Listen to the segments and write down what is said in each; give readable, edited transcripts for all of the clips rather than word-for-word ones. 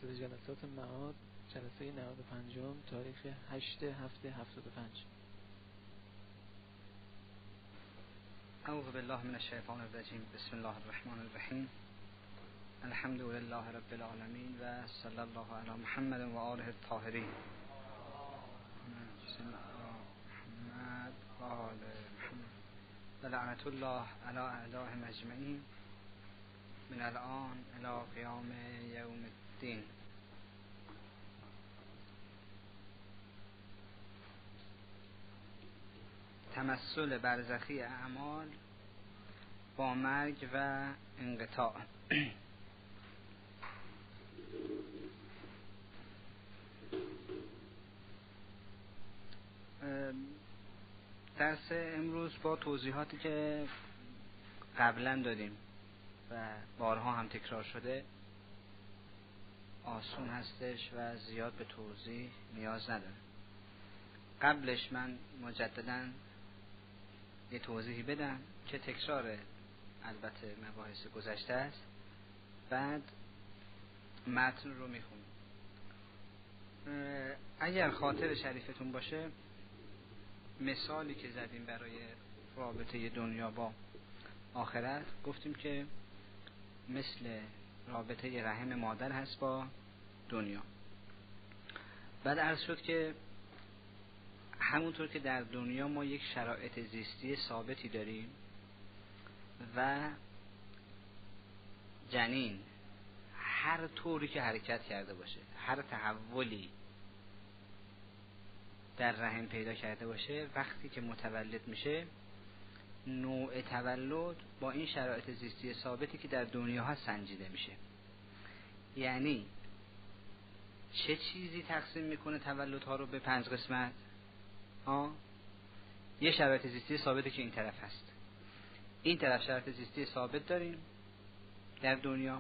سلسله جلسات معاد، جلسه 95 تاریخ 8/7/75. اعوذ بالله من الشیطان الرجیم. بسم الله الرحمن الرحیم. الحمد لله رب العالمین و صلی الله علی محمد و آله الطاهرین. محمد و آل محمد و لعنت الله علی اعدائهم اجمعین من الان الی قیام یوم الدین. تمثل برزخی اعمال با مرگ و انقطاع. درس امروز با توضیحاتی که قبلا دادیم و بارها هم تکرار شده آسون هستش و زیاد به توضیح نیاز نداره. قبلش من مجددا یه توضیحی بدم که تکرار البته مباحث گذشته است، بعد متن رو میخونم. اگر خاطر شریفتون باشه، مثالی که زدیم برای رابطه دنیا با آخرت گفتیم که مثل رابطه رحم مادر هست با دنیا. بعد عرض شد که همونطور که در دنیا ما یک شرایط زیستی ثابتی داریم و جنین هر طوری که حرکت کرده باشه، هر تحولی در رحم پیدا کرده باشه، وقتی که متولد میشه نوع تولد با این شرایط زیستی ثابتی که در دنیا هست سنجیده میشه. یعنی چه چیزی تقسیم میکنه تولدها رو به 5 قسمت؟ یه شرایط زیستی ثابتی که این طرف هست، این طرف شرایط زیستی ثابت داریم در دنیا.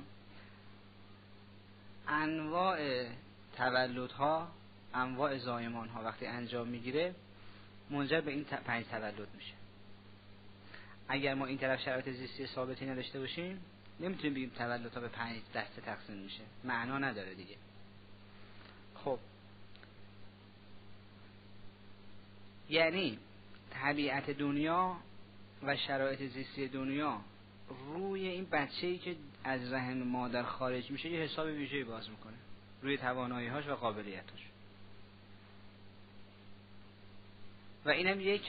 انواع تولدها، انواع زایمانها وقتی انجام میگیره منجر به این 5 تولد میشه. اگر ما این طرف شرایط زیستی ثابتی نداشته باشیم نمیتونیم بگیم تولدها به 5 دسته تقسیم میشه، معنا نداره دیگه. خب یعنی طبیعت دنیا و شرایط زیستی دنیا روی این بچه‌ای که از رحم مادر خارج میشه یه حساب ویژه‌ای باز میکنه، روی توانایی‌هاش و قابلیتاش. و اینم یک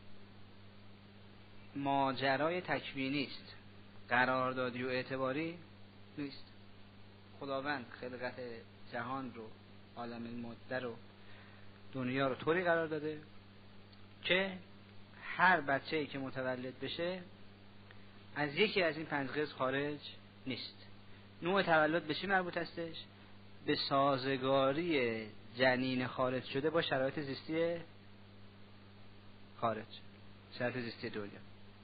ماجرای تکوینی است، قراردادی و اعتباری نیست. خداوند خلقت جهان رو، عالم الماده رو، دنیا رو طوری قرار داده که هر بچه‌ای که متولد بشه از یکی از این 5 قسم خارج نیست. نوع تولد به چی مربوط هستش؟ به سازگاری جنین خارج شده با شرایط زیستی خارج، شرایط زیستی دنیا.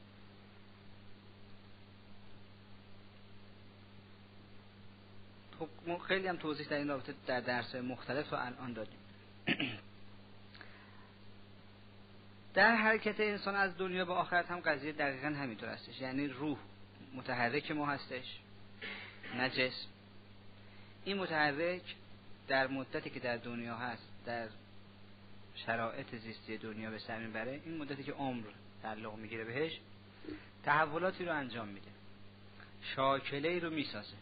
خب خیلی هم توضیح در این رابطه در درس مختلف رو الان دادیم. در حرکت انسان از دنیا به آخرت هم قضیه دقیقا همینطور هستش. یعنی روح متحرک ما هستش، نه جسم. این متحرک در مدتی که در دنیا هست، در شرایط زیستی دنیا به سر میبره، این مدتی که عمر تعلق میگیره بهش، تحولاتی رو انجام میده، شاکله‌ای رو میسازه.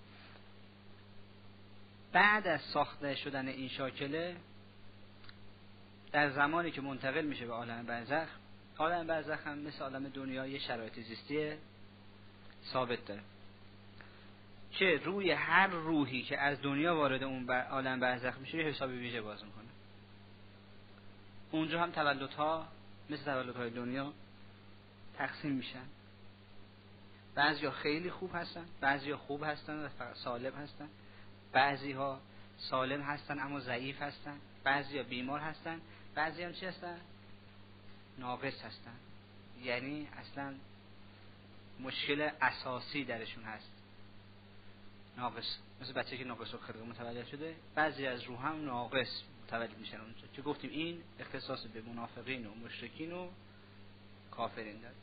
بعد از ساخته شدن این شاکله، در زمانی که منتقل میشه به عالم برزخ، عالم برزخ هم مثل عالم دنیا یه شرایط زیستی ثابت داره که روی هر روحی که از دنیا وارد اون عالم برزخ میشه یه حساب ویژه باز میکنه. اونجا هم تولدها مثل تولدهای دنیا تقسیم میشن. بعضیا خیلی خوب هستن، بعضیا خوب هستن و سالم هستن، بعضیها سالم هستن اما ضعیف هستن، بعضیا بیمار هستن، بعضی هم چی هستن؟ ناقص هستن. یعنی اصلا مشکل اساسی درشون هست، ناقص. مثل بچه که ناقص الخلقه متولد شده، بعضی از روح هم ناقص متولد میشن اونجا که گفتیم این اختصاص به منافقین و مشرکین و کافرین داره.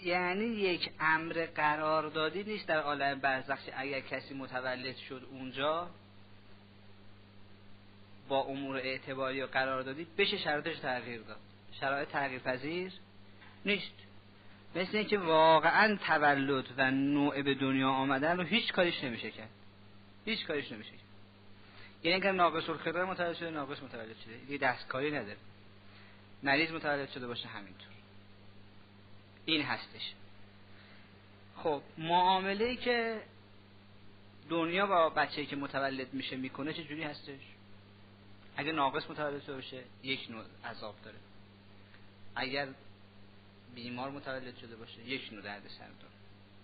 یعنی یک امر قراردادی نیست در عالم برزخ اگر کسی متولد شد اونجا با امور اعتباری و قراردادی بشه شرایطش تغییر داد. شرایط تغییر پذیر نیست. مثل اینکه واقعا تولد و نوع به دنیا آمدن رو هیچ کاریش نمیشه کرد. هیچ کاریش نمیشه کرد. یعنی اگر ناقص الخلقه متولد شده، ناقص متولد شده، دیگه دستکاری نداره. مریض متولد شده باشه همینطور. این هستش. خب معامله‌ای که دنیا با بچه‌ای که متولد میشه میکنه چه جوری هستش؟ اگر ناقص متولد شده باشه یک نوع عذاب داره. اگر بیمار متولد شده باشه یک نوع دردسر داره.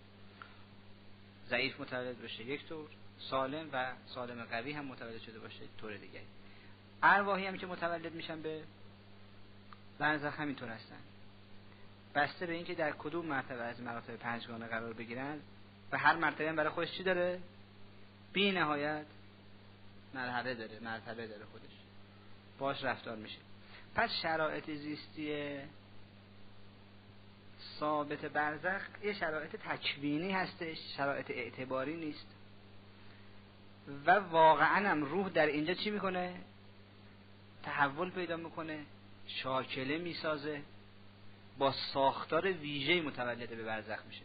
ضعیف متولد باشه یک طور، سالم و سالم قوی هم متولد شده باشه طور دیگه. ارواحی هم که متولد میشن به برزخ همینطور هستن. بسته به اینکه در کدوم مرتبه از مراتب پنجگانه قرار بگیرن و هر مرتبه هم برای خودش چی داره؟ بی نهایت مرحله داره، مرتبه داره خودش. باش رفتار میشه. پس شرایط زیستی ثابت برزخ یه شرایط تکوینی هستش، شرایط اعتباری نیست. و واقعا هم روح در اینجا چی میکنه؟ تحول پیدا میکنه، شاکله میسازه، با ساختار ویژه‌ای متولد به برزخ میشه.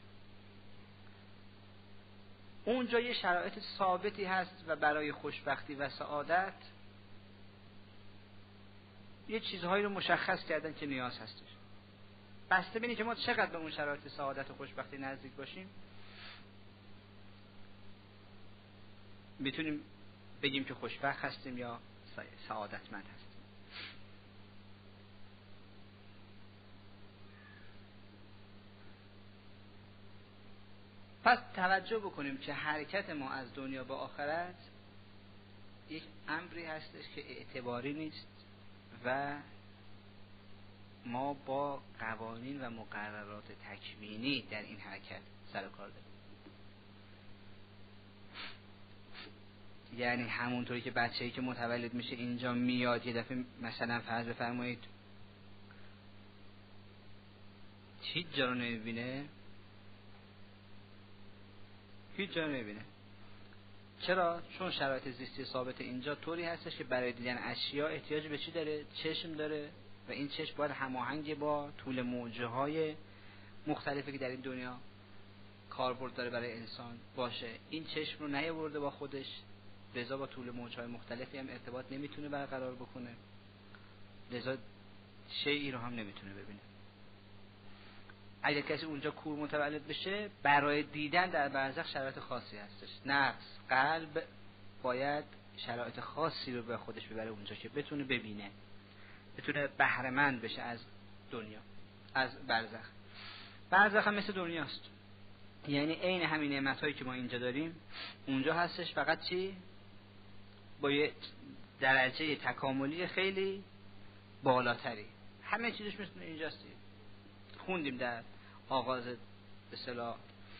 اونجا یه شرایط ثابتی هست و برای خوشبختی و سعادت یه چیزهایی رو مشخص کردن که نیاز هستش. بسته بینی که ما چقدر به اون شرایط سعادت و خوشبختی نزدیک باشیم میتونیم بگیم که خوشبخت هستیم یا سعادتمند هستیم. پس توجه بکنیم که حرکت ما از دنیا به آخرت یک امری هستش که اعتباری نیست و ما با قوانین و مقررات تکوینی در این حرکت سر و کار داریم. یعنی همونطوری که بچه‌ای که متولد میشه اینجا میاد یه دفعه مثلا فرض بفرمایید هیچ جا رو نمیبینه، هیچ جا نمیبینه. چرا؟ چون شرایط زیستی ثابت اینجا طوری هستش که برای دیدن اشیا احتیاج به چی داره؟ چشم داره و این چشم باید هماهنگ با طول موجه های مختلفی که در این دنیا کاربرد داره برای انسان باشه. این چشم رو نیاورده با خودش، لذا با طول موجه های مختلفی هم ارتباط نمیتونه برقرار بکنه، لذا شیئی رو هم نمیتونه ببینه. اگر کسی اونجا کور متولد بشه برای دیدن در برزخ شرایط خاصی هستش. نفس، قلب باید شرایط خاصی رو به خودش ببره اونجا که بتونه ببینه، بتونه بهره مند بشه از دنیا، از برزخ. برزخ هم مثل دنیاست، یعنی عین همین نعمت‌هایی که ما اینجا داریم اونجا هستش، فقط چی؟ با یه درجه تکاملی خیلی بالاتری. همه چیزش مثل اینجاست. خوندیم در آغاز به اصطلاح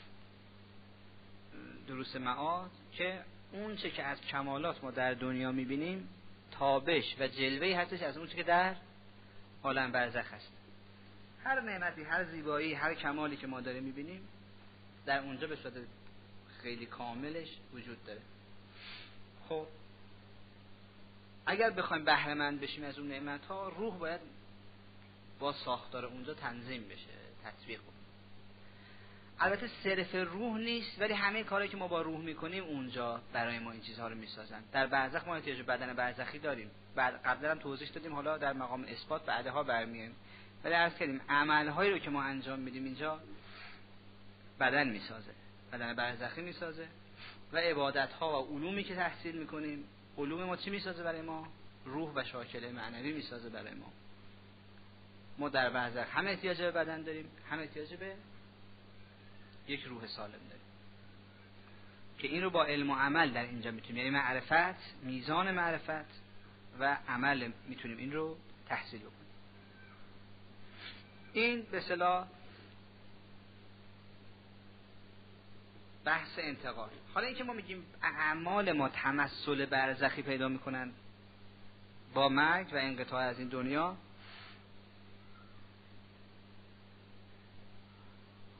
دروس معاد که اون چه که از کمالات ما در دنیا میبینیم تابش و جلوه‌ای هستش از اون چه که در عالم برزخ هست. هر نعمتی، هر زیبایی، هر کمالی که ما داریم میبینیم در اونجا به صورت خیلی کاملش وجود داره. خب اگر بخوایم بهره مند بشیم از اون نعمت‌ها، روح باید با ساختار اونجا تنظیم بشه، تطبیق بشه. البته صرف روح نیست، ولی همه کاری که ما با روح میکنیم اونجا برای ما این چیزها رو میسازن. در برزخ ما احتیاج به بدن برزخی داریم. قبلا هم توضیح دادیم، حالا در مقام اثبات بعدها برمیایم. ولی عرض کردیم عملهایی رو که ما انجام میدیم اینجا بدن میسازه، بدن برزخی میسازه و عبادت‌ها و علومی که تحصیل میکنیم، علوم ما چی میسازه برای ما؟ روح و شاکله معنوی میسازه برای ما. ما در برزخ هم احتیاج به بدن داریم، هم احتیاج به یک روح سالم داریم که این رو با علم و عمل در اینجا میتونیم، یعنی معرفت، میزان معرفت و عمل میتونیم این رو تحصیل بکنیم. این به اصطلاح بحث انتقال. حالا اینکه ما میگیم اعمال ما تمثل برزخی پیدا میکنن با مرگ و انقطاع از این دنیا،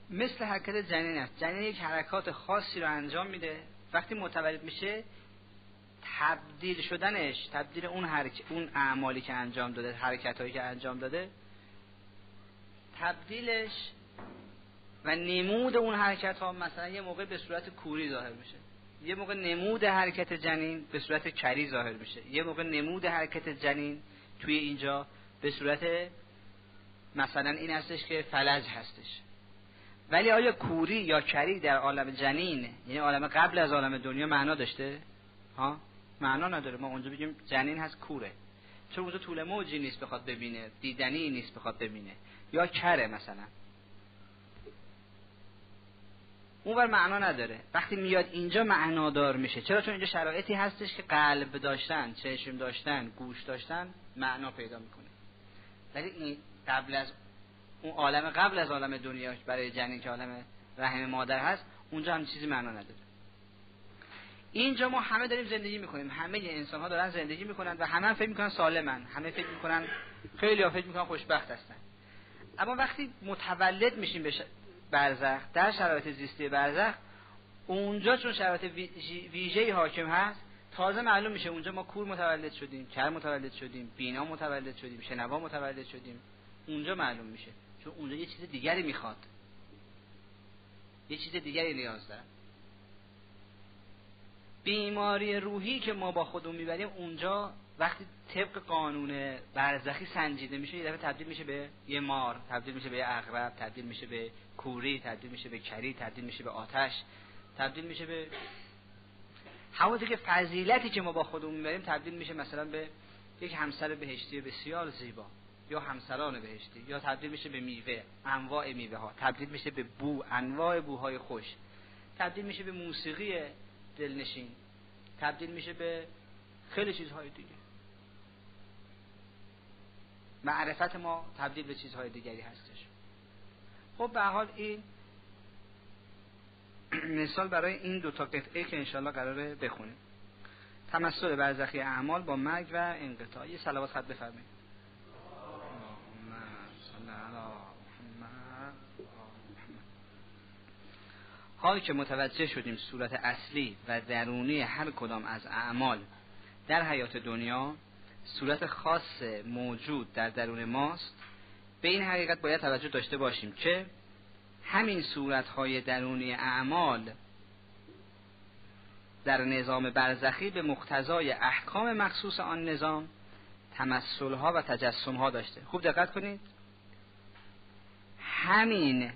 مثل حرکت جنین است. جنین یک حرکات خاصی رو انجام میده، وقتی متولد میشه تبدیل شدنش، تبدیل اون اعمالی که انجام داده، حرکتایی که انجام داده، تبدیلش و نمود اون حرکت ها مثلا یه موقع به صورت کوری ظاهر میشه، یه موقع نمود حرکت جنین به صورت کری ظاهر میشه، یه موقع نمود حرکت جنین توی اینجا به صورت مثلا این هستش که فلج هستش. ولی آیا کوری یا کری در عالم جنین، یعنی عالم قبل از عالم دنیا، معنا داشته؟ ها؟ معنا نداره. ما اونجا بگیم جنین هست کوره، چون اونجا طول موجی نیست بخواد ببینه، دیدنی نیست بخواد ببینه، یا کره مثلا، اونور معنا نداره. وقتی میاد اینجا معنادار میشه. چرا؟ چون اینجا شرایطی هستش که قلب داشتن، چشم داشتن، گوش داشتن معنا پیدا میکنه. ولی این قبل از اون عالم قبل از عالم دنیا برای جنین که عالم رحم مادر هست، اونجا هم چیزی معنا نداره. اینجا ما همه داریم زندگی میکنیم، همه انسان ها دارن زندگی میکنن و همه فکر میکنن سالمن، همه فکر میکنن، خیلی ها فکر میکنن خوشبخت هستن. اما وقتی متولد میشیم به برزخ، در شرایط زیستی برزخ، اونجا چون شرایط ویژه‌ای حاکم هست، تازه معلوم میشه اونجا ما کور متولد شدیم، کر متولد شدیم، بینا متولد شدیم، شنوا متولد شدیم. اونجا معلوم میشه، چون اونجا یه چیز دیگری میخواد، یه چیز دیگری نیاز داره. بیماری روحی که ما با خودمون میبریم اونجا وقتی طبق قانون برزخی سنجیده میشه، یه دفعه تبدیل میشه به یه مار، تبدیل میشه به یه عقرب، تبدیل میشه به کوری، تبدیل میشه به کری، تبدیل میشه به آتش، تبدیل میشه به همونطور که فضیلتی که ما با خودمون میبریم تبدیل میشه مثلا به یک همسر بهشتی بسیار زیبا، یا همسران بهشتی، یا تبدیل میشه به میوه، انواع میوه ها، تبدیل میشه به بو، انواع بوهای خوش، تبدیل میشه به موسیقی دلنشین، تبدیل میشه به خیلی چیزهای دیگه. معرفت ما تبدیل به چیزهای دیگری هستش. خب به هر حال این مثال برای این دو تا قطعه که انشالله قراره بخونیم. تمثل برزخی اعمال با مرگ و انقطاع. یه صلوات خط بفرمایید. حال که متوجه شدیم صورت اصلی و درونی هر کدام از اعمال در حیات دنیا صورت خاص موجود در درون ماست، به این حقیقت باید توجه داشته باشیم که همین صورتهای درونی اعمال در نظام برزخی به مقتضای احکام مخصوص آن نظام تمثلها و تجسمها داشته. خوب دقت کنید، همین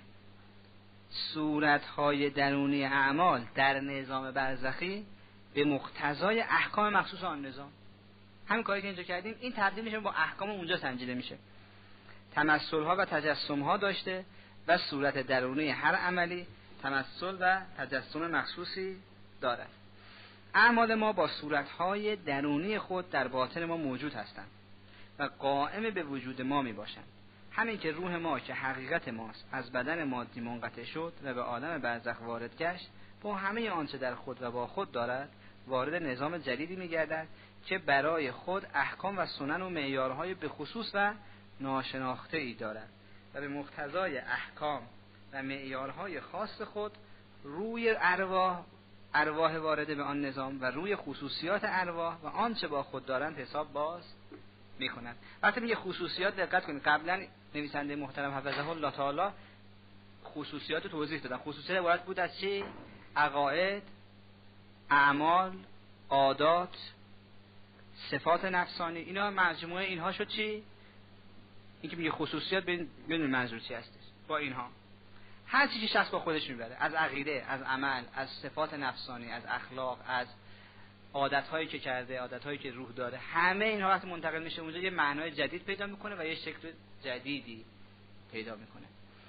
صورتهای درونی اعمال در نظام برزخی به مقتضای احکام مخصوص آن نظام، همین کاری که اینجا کردیم، این تبدیل میشه با احکام اونجا سنجیده میشه. تمثلها و تجسمها داشته و صورت درونی هر عملی تمثل و تجسم مخصوصی دارد. اعمال ما با صورتهای درونی خود در باطن ما موجود هستند و قائم به وجود ما می باشند. همین که روح ما که حقیقت ماست از بدن مادی منقطع شد و به عالم برزخ وارد گشت، با همه آنچه در خود و با خود دارد وارد نظام جدیدی می گردد که برای خود احکام و سنن و معیارهای به خصوص و ناشناخته ای دارد و به مقتضای احکام و معیارهای خاص خود روی ارواح وارد به آن نظام و روی خصوصیات ارواح و آنچه با خود دارند حساب باز میکنند. وقتی میگه خصوصیات دقت کنید، قبلا نویسنده محترم حفظه الله تعالی خصوصیات توضیح دادن. خصوصیت عبارت بود از چی؟ عقاید، اعمال، عادات، صفات نفسانی. اینا مجموعه اینها شد چی؟ این که میگه خصوصیات، بدون منظور چی هستش با اینها. هر چیزی شخص با خودش میبره، از عقیده، از عمل، از صفات نفسانی، از اخلاق، از عادت‌هایی که کرده، عادت‌هایی که روح داره، همه اینها وقتی منتقل میشه اونجا یه معنای جدید پیدا میکنه و یه شکل جدیدی پیدا میکنه.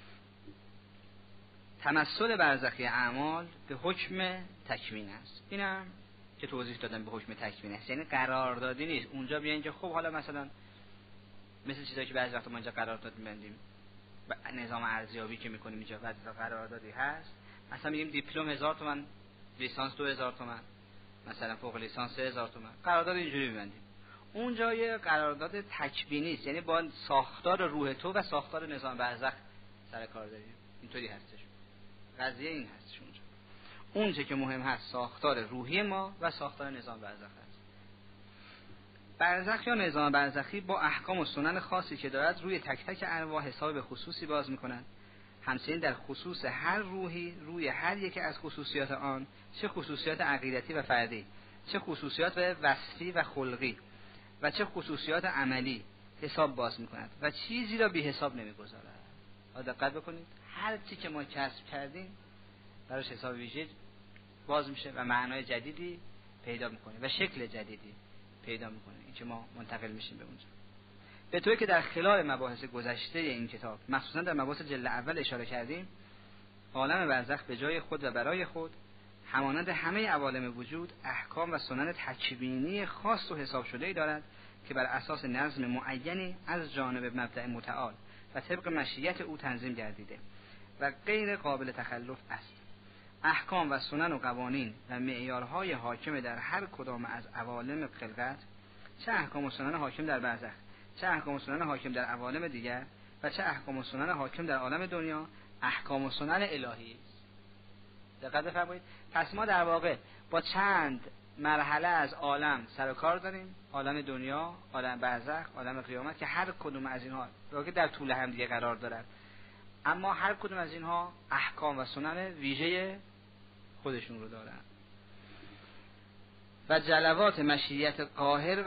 تمثل برزخی اعمال به حکم تکوین است. اینم که توضیح دادم به حکم تکوین است، یعنی قراردادی نیست. اونجا بیان که خب حالا مثلا مثل چیزایی که بعضی وقتا ما اینجا قرارداد می‌بندیم، نظام ارزیابی که می‌کنیم اینجا بعضی قراردادی هست، مثلا میگیم دیپلم 1000 تومان، لیسانس 2000 تومان، مثلا فوق لیسانس 3000 تومان، قرارداد اینجوری می‌بندیم. اونجا یه قرارداد تکوینی است، یعنی با ساختار روح تو و ساختار نظام برزخ سر کار داریم. اینطوری هستش. قضیه این هستش اونجا که مهم هست ساختار روحی ما و ساختار نظام برزخ است. برزخ یا نظام برزخی با احکام و سنن خاصی که دارد روی تک تک ارواح حساب به خصوصی باز میکنند. همچنین در خصوص هر روحی روی هر یک از خصوصیات آن، چه خصوصیات عقیدتی و فردی، چه خصوصیات وصفی و خلقی و چه خصوصیات عملی حساب باز میکند و چیزی را بی حساب نمیگذارد. دقت بکنید، هر چی که ما کسب کردیم براش حساب ویژه باز میشه و معنای جدیدی پیدا میکنه و شکل جدیدی پیدا میکنه، این که ما منتقل میشیم به اونجا. به طوری که در خلال مباحث گذشته این کتاب مخصوصا در مباحث جلد اول اشاره کردیم، عالم برزخ به جای خود و برای خود همانند همه عوالم وجود احکام و سنن تکوینی خاص و حساب شده‌ای دارد که بر اساس نظم معینی از جانب مبدأ متعال و طبق مشیت او تنظیم گردیده و غیر قابل تخلف است. احکام و سنن و قوانین و معیارهای حاکم در هر کدام از عوالم خلقت، چه احکام و سنن حاکم در برزخ، چه احکام و سنن حاکم در عوالم دیگر و چه احکام و سنن حاکم در عالم دنیا، احکام و سنن الهی است. دقت بفرمایید. پس ما در واقع با چند مرحله از عالم سر و کار داریم، عالم دنیا، عالم برزخ، عالم قیامت، که هر کدوم از اینها واقعا در طول هم دیگه قرار دارند، اما هر کدوم از اینها احکام و سنن ویژه خودشون رو دارن و جلوات مشیت قاهر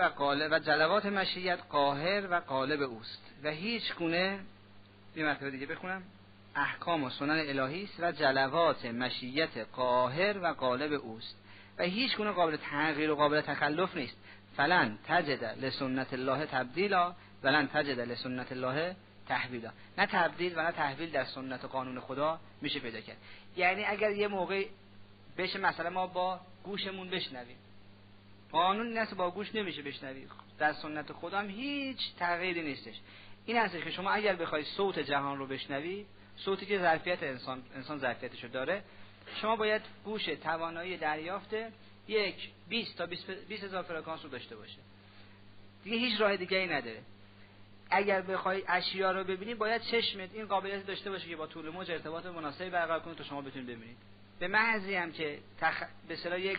و غالب اوست و هیچ گونه، یه مرتبه دیگه بخونم، احکام و سنن الهی است و جلوات مشیت قاهر و غالب اوست و هیچ گونه قابل تغییر و قابل تخلف نیست. فلن تجد لسنت الله تبدیلا ولن تجد لسنت الله تحویلا. نه تبدیل و نه تحویل در سنت و قانون خدا میشه پیدا کرد. یعنی اگر یه موقع بشه مثلا ما با گوشمون بشنویم، قانون این است با گوش نمیشه بشنوید، در سنت خدا هم هیچ تغییری نیستش. این است که شما اگر بخوای صوت جهان رو بشنوی، صوتی که ظرفیت انسان ظرفیتشو داره، شما باید گوش توانایی دریافت 20 تا 20,000 فرکانس رو داشته باشه. دیگه هیچ راه دیگه ای نداره. اگر بخوای اشیا رو ببینی باید چشمت این قابلیت داشته باشه که با طول موج ارتباط مناسبی برقرار کنه تا شما بتونید ببینید. به محضی هم که به اصطلاح یک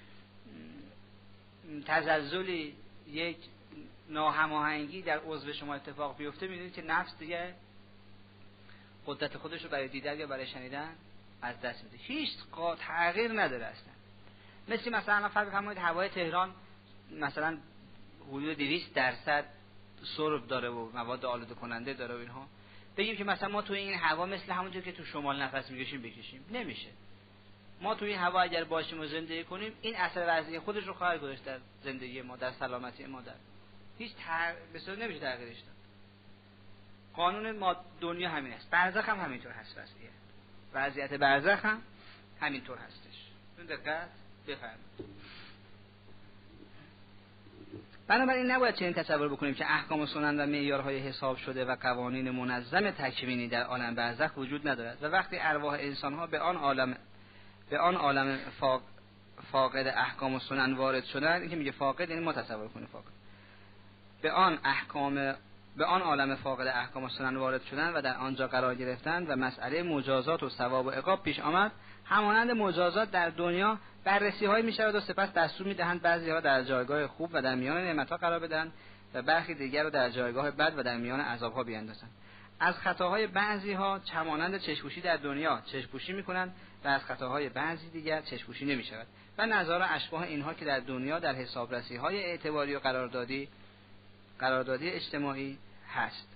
تزلزلی، یک ناهماهنگی در عضو شما اتفاق بیفته، می‌بینید که نفس دیگه قدرت خودش رو برای دیدن یا برای شنیدن از دست میده. هیچ تغییر نداره اصلا. مثلا فرض بفرمایید هوای تهران مثلا حدود 200% سرب داره و مواد آلوده کننده داره و اینها، بگیم که مثلا ما تو این هوا مثل همونجور که تو شمال نفس میکشیم بکشیم، نمیشه. ما تو این هوا اگر باشیم و زندگی کنیم، این اثر وضعی خودش رو خواهد گذاشت در زندگی ما، در سلامتی ما، در هیچ بسیار نمیشه تغییرش داد. قانون ما دنیا همین است. برزخ هم همینطور هست. وضعیت برزخ هم همینطور هستش. اون دقت بفرمایید. بنابراین نباید چنین تصور بکنیم که احکام و سنن و معیارهای حساب شده و قوانین منظم تکوینی در عالم برزخ وجود ندارد و وقتی ارواح انسان‌ها به آن عالم فاقد احکام و سنن وارد شدند، این که میگه فاقد یعنی ما تصور کنیم فاقد، به آن عالم فاقد احکام و سنن وارد شدند و در آنجا قرار گرفتند و مسئله مجازات و ثواب و عقاب پیش آمد، همانند مجازات در دنیا بررسی‌های می‌شود و سپس دستور می‌دهند بعضی‌ها در جایگاه خوب و در میان نعمت‌ها قرار بدن و برخی دیگر رو در جایگاه بد و در میان عذاب‌ها بیاندازند. از خطاهای بعضی‌ها چمانند چشم‌پوشی در دنیا چشم‌پوشی می‌کنند و از خطاهای بعضی دیگر چشم‌پوشی نمی‌شود و نظار اشباح اینها که در دنیا در حسابرسی‌های اعتباری و قراردادی اجتماعی هست.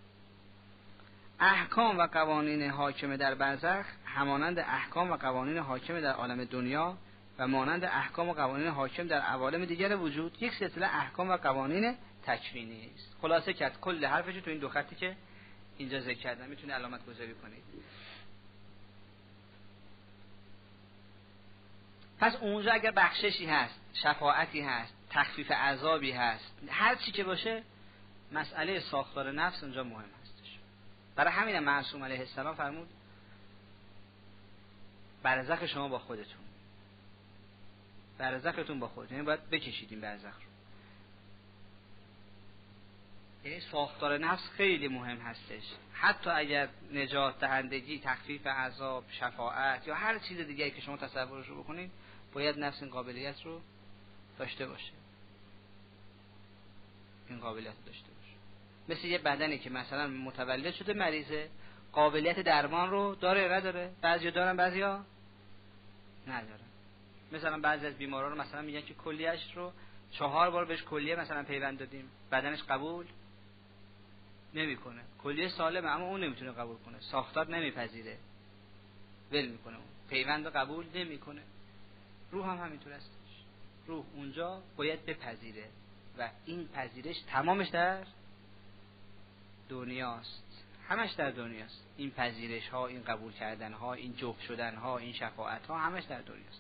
احکام و قوانین حاکم در برزخ همانند احکام و قوانین حاکم در عالم دنیا و مانند احکام و قوانین حاکم در عوالم دیگر وجود یک سلسله احکام و قوانین تکوینی است. خلاصه کرد کل حرفش تو این دو خطی که اینجا ذکر کردم، میتونه علامت گذاری کنید. پس اونجا اگر بخششی هست، شفاعتی هست، تخفیف عذابی هست، هر چی که باشه، مسئله ساختار نفس اونجا مهم هستش. برای همین معصوم علیه السلام فرمود برزخ شما با خودتون، برزختون با خودتون، یعنی باید بکشید این برزخ رو. یعنی ساختار نفس خیلی مهم هستش. حتی اگر نجات دهندگی، تخفیف عذاب، شفاعت یا هر چیز دیگری که شما تصورش رو بکنید، باید نفس این قابلیت رو داشته باشه. این قابلیت رو داشته باشه. مثل یه بدنی که مثلا متولد شده مریضه، قابلیت درمان رو داره یا نداره؟ بعضیا دارن بعضیا ندارن. مثلا بعضی از بیماران رو مثلا میگن که کلیه‌اش رو 4 بار بهش کلیه مثلا پیوند دادیم، بدنش قبول نمیکنه. کلیه سالمه اما اون نمیتونه قبول کنه، ساختار نمیپذیره، ول میکنه، اون پیوند قبول نمیکنه. روح هم همینطور هستش. روح اونجا باید بپذیره و این پذیرش تمامش در دنیاست، همش در دنیاست. این پذیرش ها، این قبول کردن ها، این جفت شدن ها، این شفاعت ها، همش در دنیاست.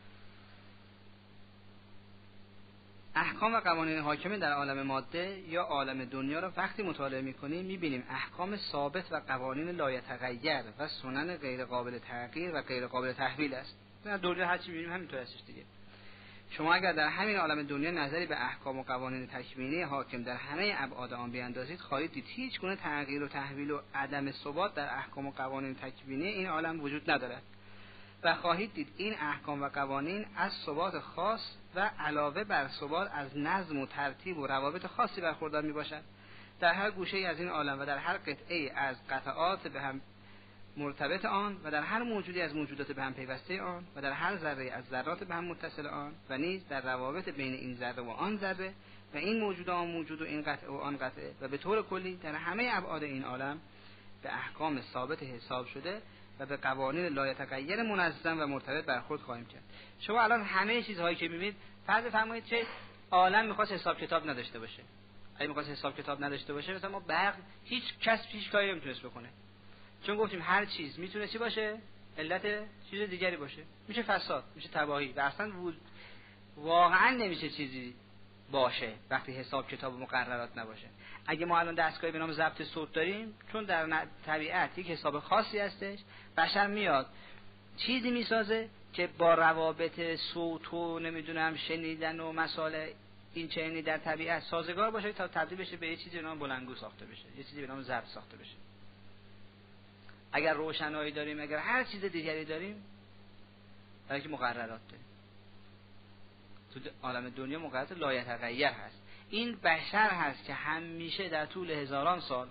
احکام و قوانین حاکم در عالم ماده یا عالم دنیا را وقتی مطالعه می‌کنیم می‌بینیم احکام ثابت و قوانین لایتغیر و سنن غیر قابل تغییر و غیر قابل تحویل است. در دنیا هر چی می‌بینیم همینطور هستش دیگه. شما اگر در همین عالم دنیا نظری به احکام و قوانین تکوینی حاکم در همه ابعاد آن بیاندازید، خواهید دید هیچ گونه تغییر و تحویل و عدم ثبات در احکام و قوانین تکوینی این عالم وجود ندارد و خواهید دید این احکام و قوانین از ثبات خاص و علاوه بر ثبات از نظم و ترتیب و روابط خاصی برخوردار میباشد. در هر گوشه از این عالم و در هر قطعه از قطعات به هم مرتبط آن و در هر موجودی از موجودات به هم پیوسته آن و در هر ذره از ذرات به هم متصل آن و نیز در روابط بین این ذره و آن ذره و این موجود و آن موجود و این قطعه و آن قطعه و به طور کلی در همه ابعاد این عالم به احکام ثابت حساب شده و به قوانین لایتغیر منظم و مرتبط برخورد خواهیم کرد. شما الان همه چیزهایی که میبینید، فرض فرمایید چه عالم میخواست حساب کتاب نداشته باشه. اگه میخواست حساب کتاب نداشته باشه، مثلا ما برق هیچ کس هیچ کاری نمیتونست بکنه. چون گفتیم هر چیز میتونه چی باشه؟ علت چیز دیگری باشه. میشه فساد، میشه تباهی و اصلا واقعا نمیشه چیزی باشه وقتی حساب کتاب و مقررات نباشه. اگه ما الان دستگاهی به نام ضبط صوت داریم، چون در طبیعت یک حساب خاصی هستش، بشر میاد چیزی میسازه که با روابط صوت و نمیدونم شنیدن و مسائل این چنینی در طبیعت سازگار باشه تا تبدیل بشه به یه چیزی به نام بلندگو ساخته بشه، یه چیزی به نام ضبط ساخته بشه. اگر روشنایی داریم، اگر هر چیز دیگری داریم، برای که مقررات داریم. تو عالم دنیا مقررات لایتغیر هست. این بشر هست که همیشه در طول هزاران سال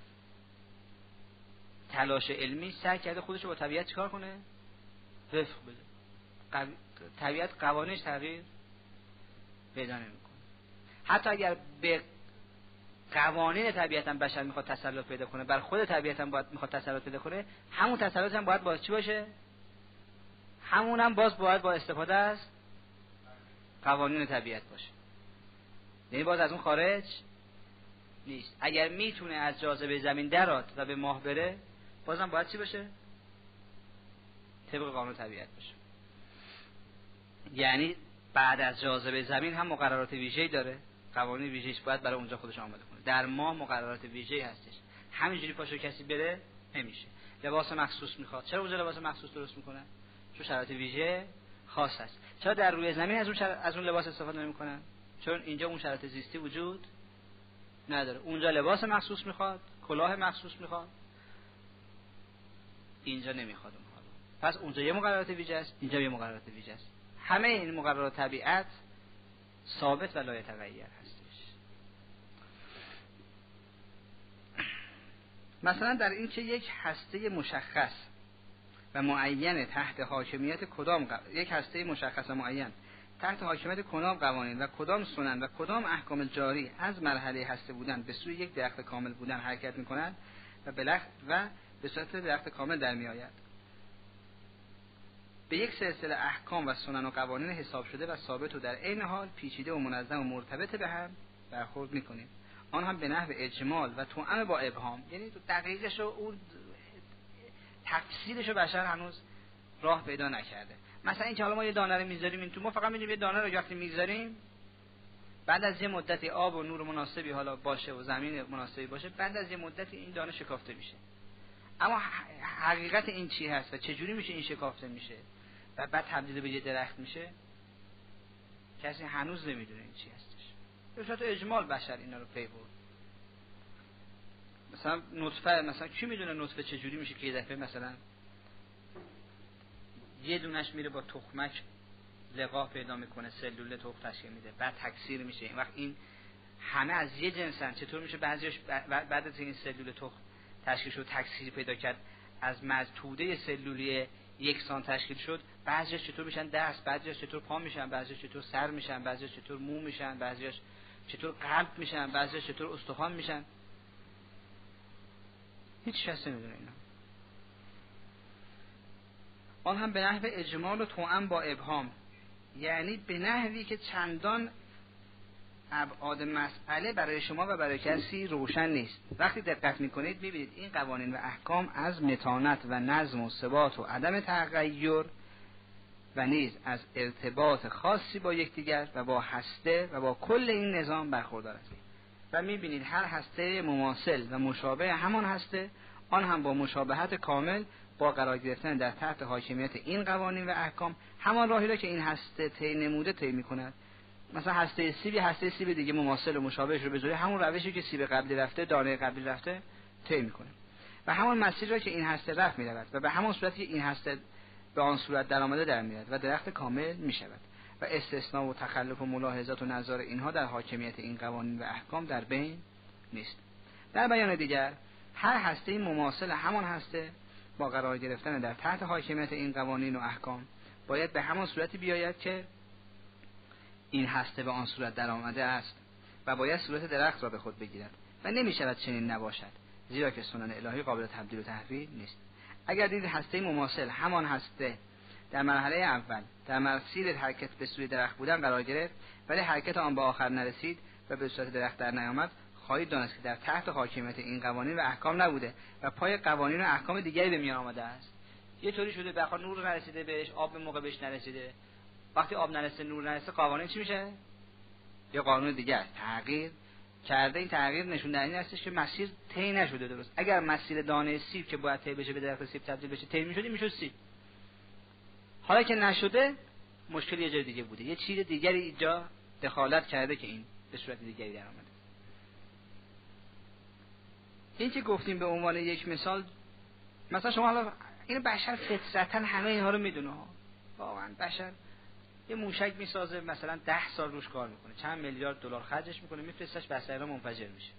تلاش علمی سعی کرده خودش رو با طبیعت چیکار کنه؟ وفق بده. طبیعت قوانینش تغییر پیدا نمیکنه. حتی اگر به قوانین طبیعت هم بشر میخواد تسلط پیدا کنه، بر خود طبیعت هم میخواد تسلط پیدا کنه، همون تسلط هم باید باز چی باشه؟ همون هم باز باید با استفاده از قوانین طبیعت باشه. یعنی باز از اون خارج نیست. اگر میتونه از جاذبه زمین درات و به ماه بره، بازم باید چی باشه؟ طبق قانون طبیعت باشه. یعنی بعد از جاذبه زمین هم مقررات ویژه‌ای داره، قوانین ویژه‌ایش باید برای اونجا خودش آماده کنه. در ماه مقررات ویژه‌ای هستش. همینجوری پاشو کسی بره نمیشه. لباس مخصوص میخواد. چرا اونجا لباس مخصوص درست میکنن؟ چون شرایط ویژه خاص هست. چرا در روی زمین از اون لباس استفاده نمیکنن؟ چون اینجا اون شرایط زیستی وجود نداره. اونجا لباس مخصوص میخواد، کلاه مخصوص میخواد، اینجا نمیخواد اون حالا. پس اونجا یه مقررات ویژه است، اینجا یه مقررات ویژه است. همه این مقررات طبیعت ثابت و لایتغیر هستش. مثلا در این که یک هسته مشخص و معین تحت حاکمیت یک هسته مشخص و معین تحت حاکمیت کدام قوانین و کدام سنن و کدام احکام جاری از مرحله هسته بودن به سوی یک درخت کامل بودن حرکت می‌کند و به صورت درخت کامل در می‌آید. به یک سلسله احکام و سنن و قوانین حساب شده و ثابت و در عین حال پیچیده و منظم و مرتبط به هم برخورد می‌کنیم. آن هم به نحو اجمال و توأم با ابهام. یعنی تو دقیقش و اون تفصیلش رو بشر هنوز راه پیدا نکرده. مثلا این که حالا ما یه دانه رو میذاریم این تو، ما فقط می‌دونیم یه دانه رو وقتی میذاریم بعد از یه مدتی آب و نور مناسبی حالا باشه و زمین مناسبی باشه، بعد از یه مدتی این دانه شکافته میشه. اما حقیقت این چی هست و چه جوری میشه این شکافته میشه و بعد تبدیل به یه درخت میشه، کسی هنوز نمیدونه این چی هستش. به صورت اجمال بشر اینا رو پی برد. مثلا نطفه، مثلا کی میدونه نطفه چجوری میشه که یه دفعه مثلا یه دونش میره با تخمک لقاح پیدا میکنه، سلول تخم تشکیل میده، بعد تکثیر میشه. این وقت این همه از یه جنسن، چطور میشه بعضیش بعد از این سلول تخم تشکیل شد تکثیر پیدا کرد، از توده سلولی یکسان تشکیل شد، بعضیش چطور میشن دست، بعضیش چطور پا میشن، بعضیش چطور سر میشن، بعضیش چطور مو میشن، بعضیش چطور قلب میشن، بعضیش چطور استخوان میشن، هیچ کس نمیدونه اینا. آن هم به نحو اجمال و توأم با ابهام، یعنی به نحوی که چندان ابعاد مسئله برای شما و برای کسی روشن نیست. وقتی دقت میکنید میبینید این قوانین و احکام از متانت و نظم و ثبات و عدم تغییر و نیز از ارتباط خاصی با یکدیگر و با هسته و با کل این نظام برخوردار است. و میبینید هر هسته مماثل و مشابه همان هسته، آن هم با مشابهت کامل، با قرار گرفتن در تحت حاکمیت این قوانین و احکام، همان راهی را که این هسته طی نموده طی میکند. مثلا هسته سیب دیگه مماثل و مشابهش رو بذاری، همون روشی که سیب قبلی رفته، دانه قبلی رفته طی میکنه و همون مسیر را که این هسته رفت میرود و به همون صورتی که این هسته به آن صورت در آمده در میاد و درخت کامل میشود و استثناء و تخلف و ملاحظات و نظر اینها در حاکمیت این قوانین و احکام در بین نیست. در بیان دیگر، هر هسته مماثل همان هسته با قرار گرفتن در تحت حاکمیت این قوانین و احکام باید به همان صورتی بیاید که این هسته به آن صورت در آمده است و باید صورت درخت را به خود بگیرد و نمی شود چنین نباشد، زیرا که سنن الهی قابل تبدیل و تحویل نیست. اگر دید هسته مماثل همان هسته در مرحله اول در مسیر حرکت به سوی درخت بودن قرار گرفت ولی حرکت آن به آخر نرسید و به صورت درخت در نیامد، خواهید دانست که در تحت حاکمیت این قوانین و احکام نبوده و پای قوانین و احکام دیگری به میان آمده است. یه طوری شده به آخر نور نرسیده بهش، آب به موقع بهش نرسیده. وقتی آب نرسه، نور نرسه، قوانین چی میشه؟ یا قانون دیگر تغییر کرده. این تغییر نشون دهنده هستش که مسیر طی نشده درست. اگر مسیر دانه سیب که باید طی بشه به درخت سیب تبدیل بشه طی میشد، میشد سیب. حالا که نشده، مشکل یه جای دیگه بوده، یه چیز دیگری اینجا دخالت کرده که این به صورت دیگری در آمده. این که گفتیم به عنوان یک مثال، مثلا شما حالا این بشر فطرتاً همه اینها رو میدونه ها. واقعا بشر یه موشک میسازه، مثلا 10 سال روش کار میکنه، چند میلیارد دلار خرجش میکنه، میفرستش بسیرا منفجر میشه.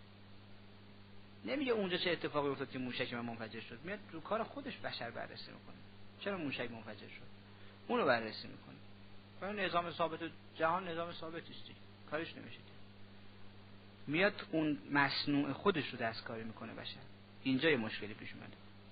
نمیگه اونجا چه اتفاقی افتاد که موشک من منفجر شد، میاد رو کار خودش بشر بررسی میکنه. چرا موشک منفجر شد؟ اونو بررسی میکنه. چون نظام ثابت جهان نظام ثابتی است، کارش نمیشه. میاد اون مصنوع خودش رو دستکاری میکنه بشر. اینجا یه مشکلی پیش اومده.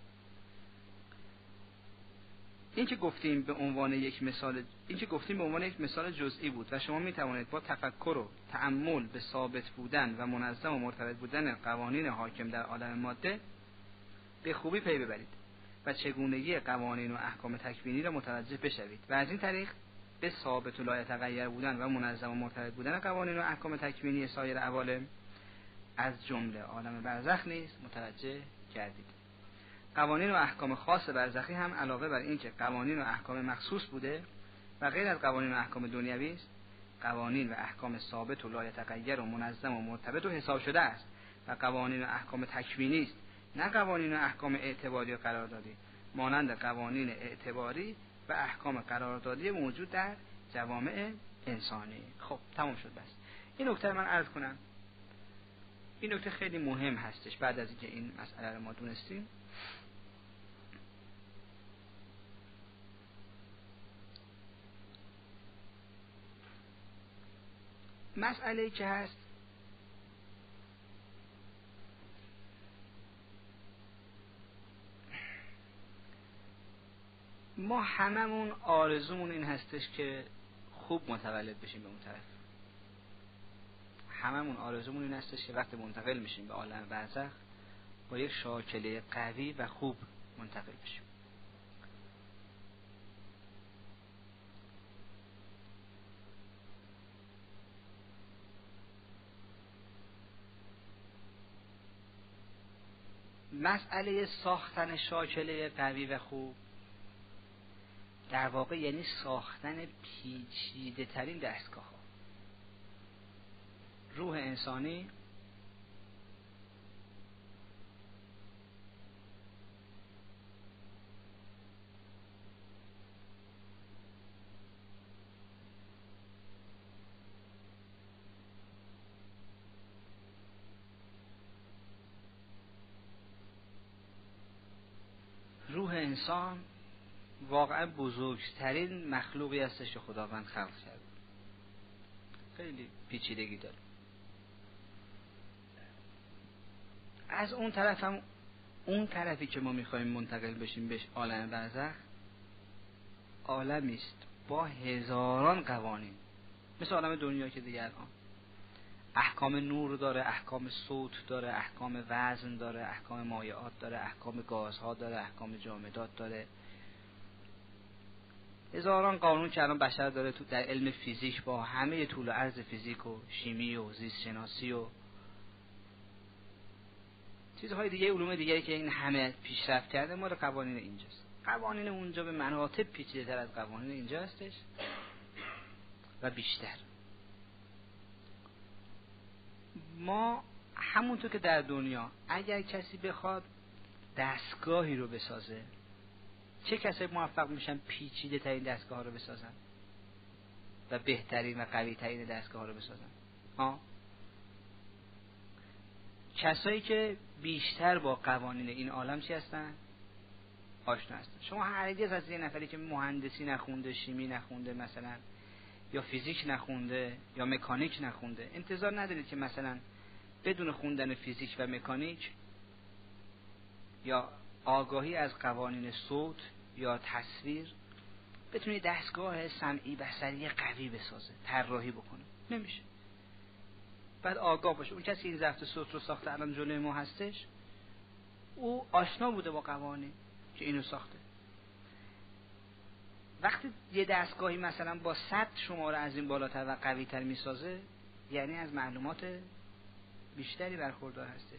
این که گفتیم به عنوان یک مثال جزئی بود و شما می توانید با تفکر و تأمل به ثابت بودن و منظم و مرتبط بودن قوانین حاکم در عالم ماده به خوبی پی ببرید و چگونگی قوانین و احکام تکوینی را متوجه بشوید و از این طریق به ثابت و لایتغیر بودن و منظم و مرتبط بودن قوانین و احکام تکوینی سایر عوالم از جمله عالم برزخ نیز متوجه گردید. قوانین و احکام خاص برزخی هم علاوه بر این که قوانین و احکام مخصوص بوده و غیر از قوانین و احکام دنیوی است، قوانین و احکام ثابت و لایتغیر و منظم و مرتبط و حساب شده است و قوانین و احکام تکوینی است، نه قوانین و احکام اعتباری و قراردادی، مانند قوانین اعتباری و احکام قراردادی موجود در جوامع انسانی. خب تمام شد. بس این نکته من عرض کنم. این نکته خیلی مهم هستش. بعد از اینکه این مسئله رو ما دونستیم، مسئله که هست ما هممون آرزومون این هستش که خوب متولد بشیم به اون طرف. هممون آرزومون این هستش که وقتی منتقل میشیم به عالم برزخ با یک شاکله قوی و خوب منتقل بشیم. مسئله ساختن شاکله قوی و خوب در واقع یعنی ساختن پیچیده ترین دستگاه ها. روح انسانی روح انسان واقعا بزرگترین مخلوقی هستش که خداوند خلق کرد. خیلی پیچیدگی داره. از اون طرف هم اون طرفی که ما میخوایم منتقل بشیم بهش عالم برزخ، عالمی است با هزاران قوانین، مثل عالم دنیا که دیگه الان احکام نور داره، احکام صوت داره، احکام وزن داره، احکام مایعات داره، احکام گازها داره، احکام جامدات داره، هزاران قانون که الان بشر داره تو در علم فیزیک با همه طول و عرض فیزیک و شیمی و زیست شناسی و چیزهای دیگه، علوم دیگه که این همه پیشرفت کرده، مال قوانین اینجاست. قوانین اونجا به مراتب پیچیده‌تر از قوانین اینجا هستش و بیشتر. ما همونطور که در دنیا اگر کسی بخواد دستگاهی رو بسازه، چه کسایی موفق میشن پیچیده ترین دستگاه ها رو بسازن و بهترین و قوی ترین دستگاه ها رو بسازن؟ کسایی که بیشتر با قوانین این عالم چی هستن؟ آشنا هستن. شما هرگز از یه نفری که مهندسی نخونده، شیمی نخونده مثلا، یا فیزیک نخونده یا مکانیک نخونده، انتظار ندارید که مثلا بدون خوندن فیزیک و مکانیک یا آگاهی از قوانین صوت یا تصویر بتونی دستگاه سمعی بصری قوی بسازه، طراحی بکنه. نمیشه. بعد آگاه باشه. اون کسی که این ضبط صوت رو ساخته الان جلوی ما هستش، او آشنا بوده با قوانین که اینو ساخته. وقتی یه دستگاهی مثلا با 100 شماره از این بالاتر و قوی تر میسازه، یعنی از معلومات بیشتری برخوردار هستش.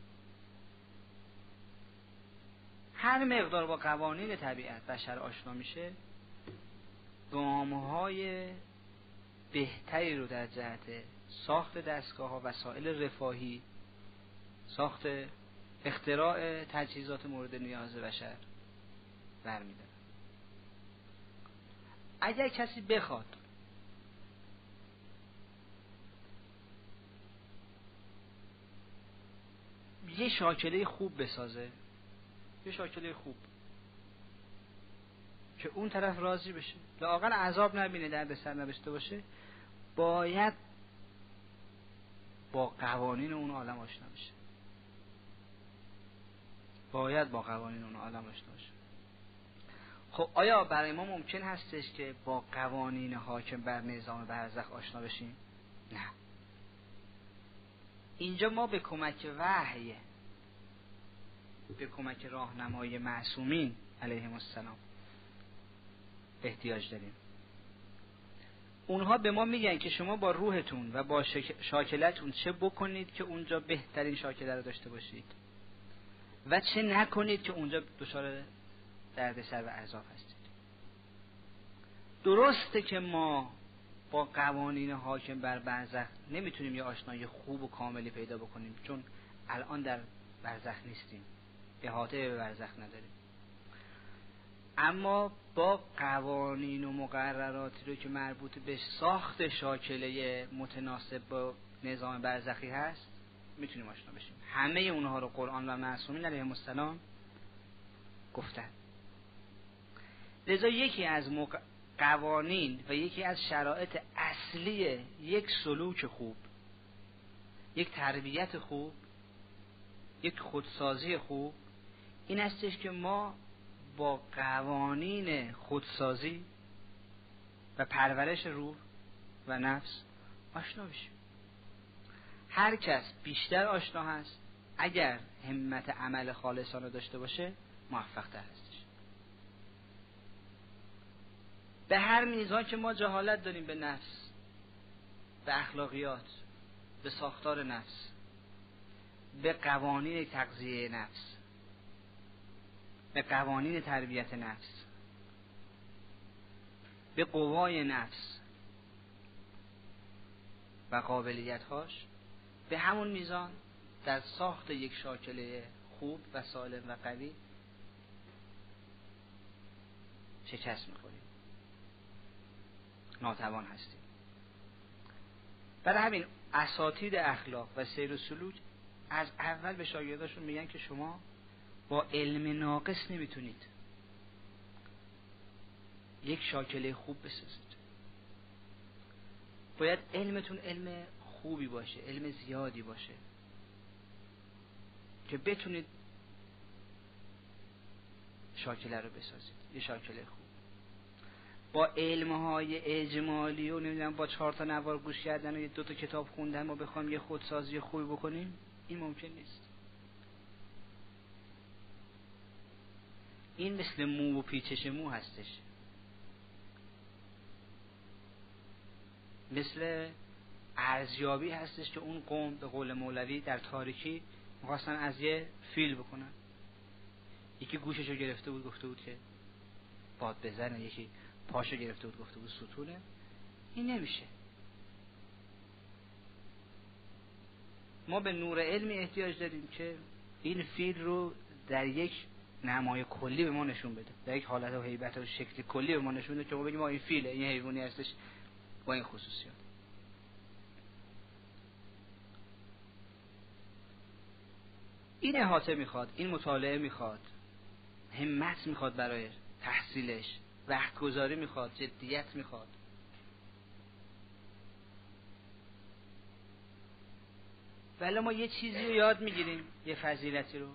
هر مقدار با قوانین طبیعت بشر آشنا میشه، گام‌های بهتری رو در جهت ساخت دستگاه‌ها، وسایل رفاهی، ساخت اختراع تجهیزات مورد نیاز بشر برمی‌داره. اگر کسی بخواد یه شاکله خوب بسازه، یه شاکله خوب که اون طرف راضی بشه، لااقل عذاب نبینه، درد سر نداشته باشه، باید با قوانین اون عالم آشنا بشه. باید با قوانین اون عالم آشنا بشه. خب آیا برای ما ممکن هستش که با قوانین حاکم بر نظام برزخ آشنا بشیم؟ نه. اینجا ما به کمک وحی، به کمک راهنمای معصومین علیهم السلام احتیاج داریم. اونها به ما میگن که شما با روحتون و با شاکلتون چه بکنید که اونجا بهترین شاکله رو داشته باشید و چه نکنید که اونجا دچار دردسر و عذاب هستید. درسته که ما با قوانین حاکم بر برزخ نمیتونیم یه آشنایی خوب و کاملی پیدا بکنیم، چون الان در برزخ نیستیم، احاطه به برزخ نداریم. اما با قوانین و مقرراتی رو که مربوط به ساخت شاکله متناسب با نظام برزخی هست میتونیم آشنا بشیم. همه اونها رو قرآن و معصومین علیهم السلام گفتن. لذا یکی از قوانین و یکی از شرایط اصلی یک سلوک خوب، یک تربیت خوب، یک خودسازی خوب این استش که ما با قوانین خودسازی و پرورش روح و نفس آشنا بشیم. هر کس بیشتر آشنا هست، اگر همت عمل خالصانه داشته باشه، موفق تر هستش. به هر میزان که ما جهالت داریم به نفس، به اخلاقیات، به ساختار نفس، به قوانین تغذیه نفس، به قوانین تربیت نفس، به قوای نفس و قابلیت‌هاش، به همون میزان در ساخت یک شاکله خوب و سالم و قوی شکست می‌خوریم، ناتوان هستیم. برای همین اساتید اخلاق و سیر و سلوک از اول به شاگرداشون میگن که شما با علم ناقص نمیتونید یک شاکله خوب بسازید. باید علمتون علم خوبی باشه، علم زیادی باشه که بتونید شاکله رو بسازید، یه شاکله خوب. با علمهای اجمالی و نمیدونم با 4 تا نوار گوش کردن و 2 تا کتاب خوندن ما بخوام یه خودسازی خوبی بکنیم، این ممکن نیست. این مثل مو و پیچش مو هستش، مثل ارزیابی هستش که اون قوم به قول مولوی در تاریکی می‌خواستن از یه فیل بکنن. یکی گوششو گرفته بود گفته بود که باد بزنه، یکی پاشو گرفته بود گفته بود ستونه. این نمیشه. ما به نور علمی احتیاج داریم که این فیل رو در یک نمای کلی به ما نشون بده، در یک حالت و هیبت و شکل کلی به ما نشون بده که ما بگیم ما این فیله، این حیوانی هستش با این خصوصیات. این احاطه میخواد، این مطالعه میخواد، همت میخواد برای تحصیلش، وقت گذاری میخواد، جدیت میخواد. ولی ما یه چیزی رو یاد میگیریم، یه فضیلتی رو،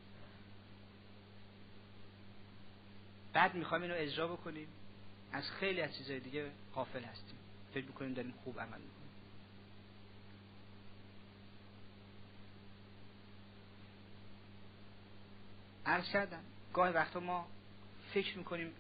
بعد میخوایم اینو اجرا بکنیم، از خیلی از چیزهای دیگه غافل هستیم، فکر میکنیم داریم خوب عمل میکنیم. عرض کردم گاهی وقتا ما فکر میکنیم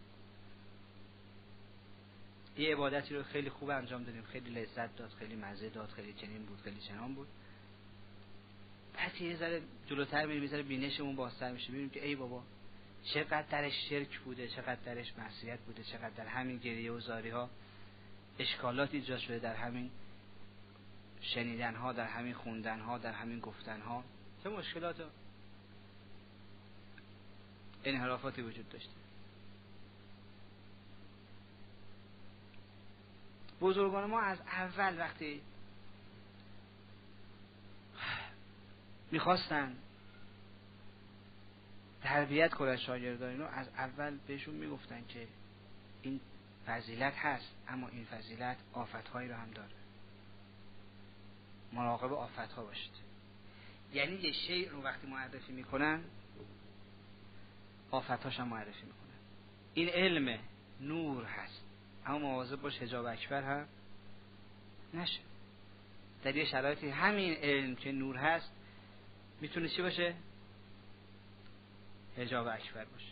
یه عبادتی رو خیلی خوب انجام دادیم، خیلی لذت داد، خیلی مزه داد، خیلی چنین بود، خیلی چنان بود. بعد یه ذره جلوتر میریم، یه ذره بینشمون بازتر میشه، میبینیم که ای بابا چقدر درش شرک بوده، چقدر درش معصیت بوده، چقدر در همین گریه و زاری ها اشکالات ایجاد شده، در همین شنیدن ها، در همین خوندن ها، در همین گفتن ها چه مشکلات و انحرافاتی وجود داشته. بزرگان ما از اول وقتی میخواستن تربیت کنن شاگردان رو، از اول بهشون میگفتن که این فضیلت هست، اما این فضیلت آفت‌هایی رو هم داره، مراقب آفت‌ها باشید. یعنی یه شیء رو وقتی معرفی میکنن آفت‌هاش هم معرفی میکنن. این علم نور هست، اما مواظب باش حجاب اکبر هم نشه. در یه شرایطی همین علم که نور هست میتونه چی باشه؟ حجاب اکبر باشه.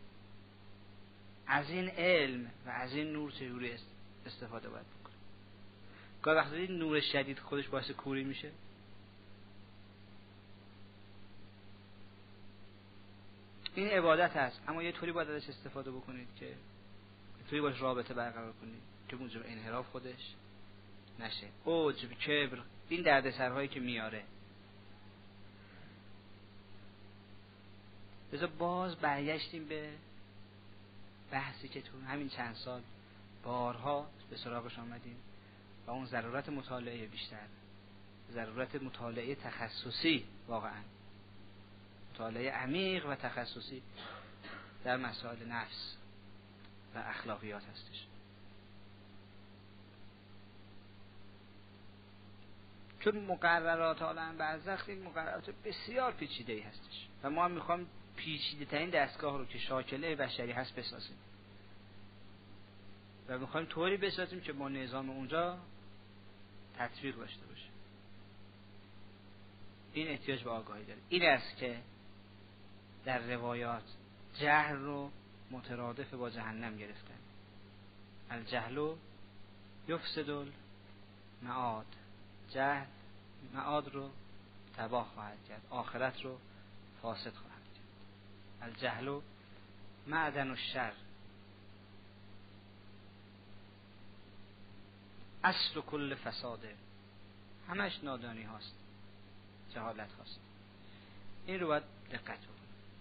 از این علم و از این نور چجوری استفاده باید بکنه؟ گاهی وقتی نور شدید خودش باعث کوری میشه. این عبادت هست، اما یه طوری باید ازش استفاده بکنید که یه طوری باش رابطه برقرار کنید که موجب انحراف خودش نشه. عجب، کبر، این دردسرهایی که میاره. بذار باز برگشتیم به بحثی که تو همین چند سال بارها به سراغش آمدیم و اون ضرورت مطالعه بیشتر، ضرورت مطالعه تخصصی، واقعا مطالعه عمیق و تخصصی در مسائل نفس و اخلاقیات هستش. چون مقررات عالم برزخ این مقررات بسیار پیچیده‌ای هستش و ما هم میخوام پیچیده ترین دستگاه رو که شاکله بشری هست بسازیم و میخوایم طوری بسازیم که با نظام اونجا تطبیق داشته باشه. این احتیاج به آگاهی داره. این است که در روایات جهل رو مترادف با جهنم گرفتن. الجهل یفسد المعاد، جهل معاد رو تباه خواهد کرد، آخرت رو فاسد خواهد کرد. الجهل معدن الشر، اصل کل فساده، همش نادانی هاست، جهالت هاست. این رو باید دقت بکنید.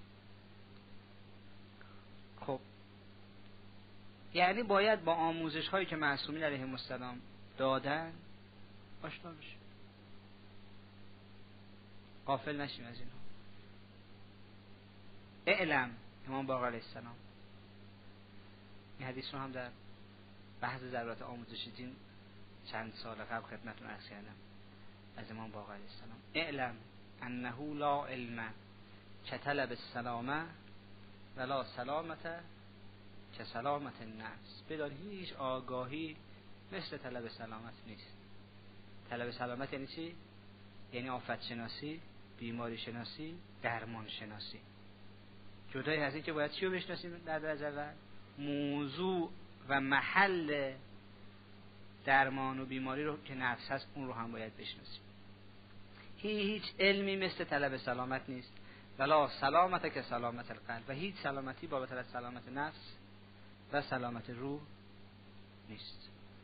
خب یعنی باید با آموزش هایی که معصومین علیهم السلام دادن آشنا بشیم، غافل نشیم از اینها. اعلم، امام باقر علیه السلام، این حدیث رو هم در بحث ضرورت آموزشی دین چند سال قبل خدمتتون عرض کردم از امام باقر علیه السلام. اعلم انه لا علم کطلب السلامه ولا سلامت کسلامت النفس. بدان هیچ آگاهی مثل طلب سلامت نیست. طلب سلامت یعنی چی؟ یعنی آفت شناسی، بیماری شناسی، درمان شناسی. جدای از این که باید چی رو بشناسیم در درجه اول؟ موضوع و محل درمان و بیماری رو که نفس هست اون رو هم باید بشناسیم. هیچ علمی مثل طلب سلامت نیست. ولا سلامت که سلامت القلب، و هیچ سلامتی بابت از سلامت نفس و سلامت روح نیست.